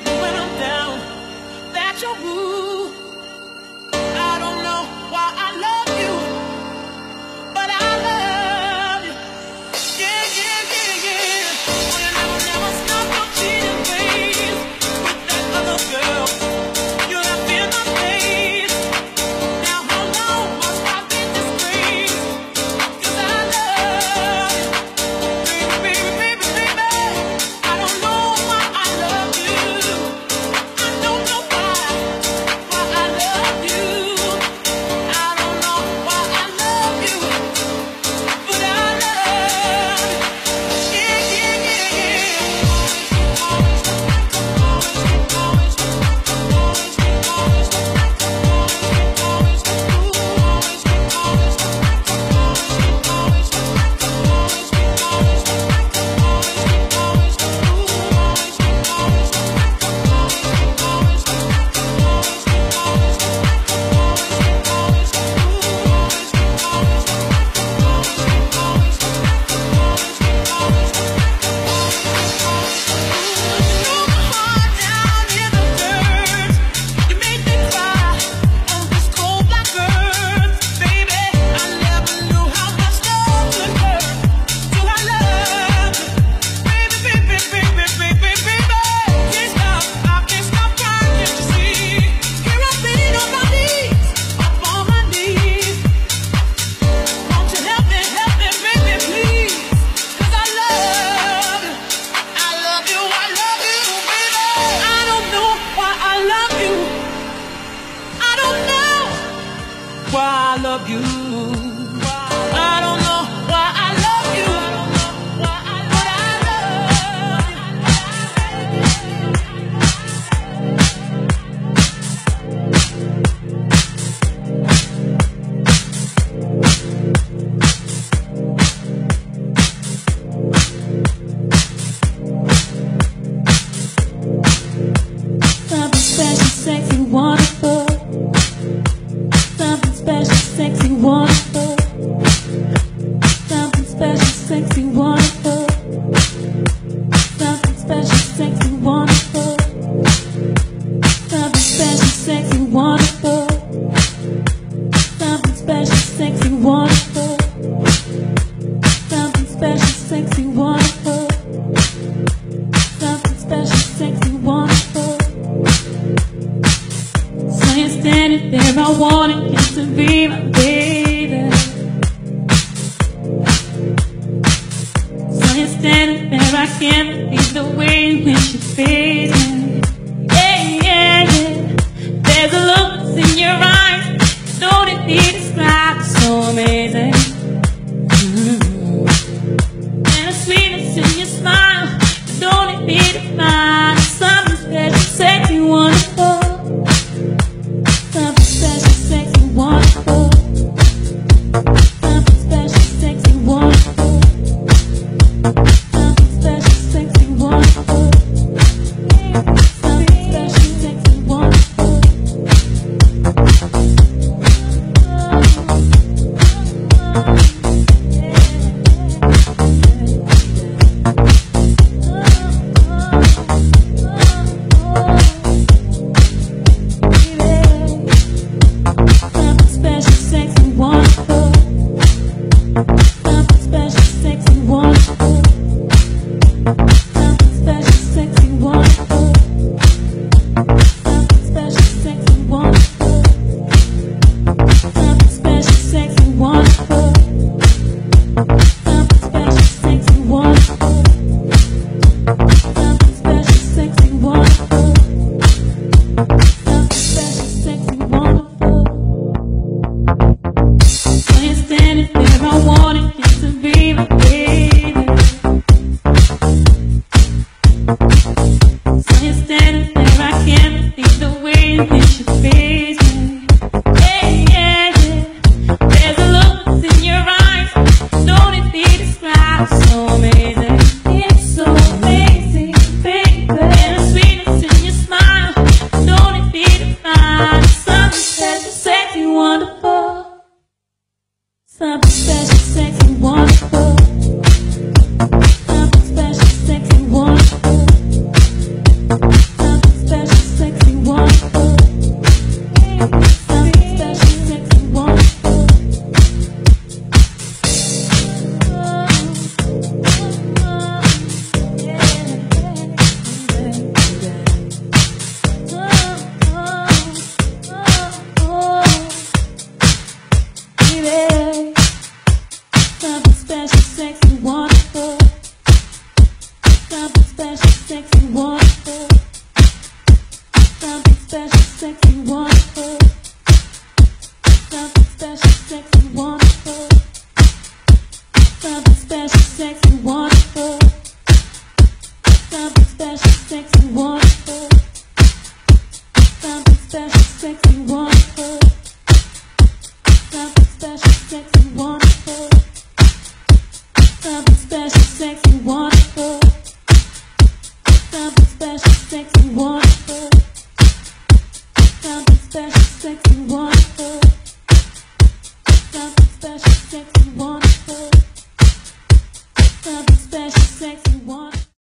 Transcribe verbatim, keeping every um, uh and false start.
when I'm down, that you're rude. I don't know why I love you, but I love you. Yeah, yeah, yeah, yeah. Oh, you never, never stop your cheating ways with that other girl. You left in my face. Now how long must I be disgraced? 'Cause I love you, baby, baby, baby, baby. I don't know why I love you. I don't know why, why I love you. I don't know why I love you, but I love you. Yeah, yeah, yeah, yeah. Always, always, always, always, always, always, why I love you. I don't know why I love you, but I love Something special, sexy, wonderful. Something special, sexy, wonderful. Something special, sexy, wonderful. Something special, sexy, wonderful. Something special, sexy, wonderful. Something special, sexy, wonderful. Something special, sexy, wonderful. Something special, sexy, wonderful. So you're standing there, I wanted you to be my baby. So you're standing there, I can't believe the way in which you fade.